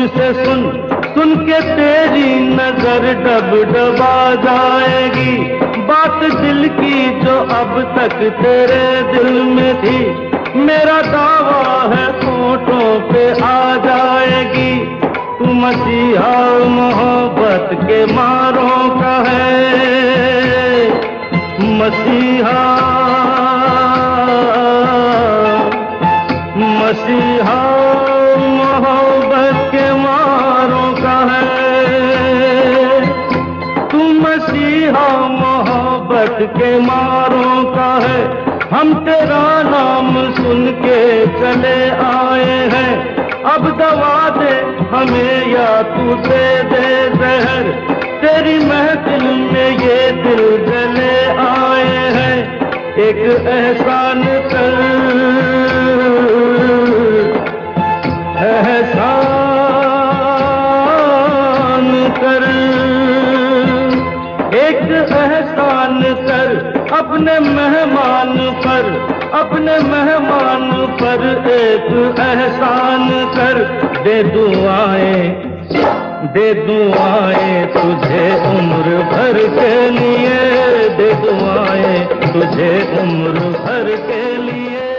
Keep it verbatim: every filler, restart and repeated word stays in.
मुझसे सुन, सुन के तेरी नजर डब डबा जाएगी। बात दिल की जो अब तक तेरे दिल में थी, मेरा दावा है होठों पे आ जाएगी। तू मसीहा मोहब्बत के मारों का है, मसीहा मसीहा मोहब्बत के मारों का है। तू मसीहा मोहब्बत के मारों का है। हम तेरा नाम सुन के चले आए हैं, अब दवा दे हमें या तू दे दे जहर। तेरी महफिल में ये दिल जले आए हैं, एक एहसान कर, एहसान कर, एक एहसान कर अपने मेहमान पर, अपने मेहमान पर एक एहसान कर। दे दुआएं, दे दुआएं तुझे उम्र भर के लिए, दे दुआएं तुझे उम्र भर के लिए।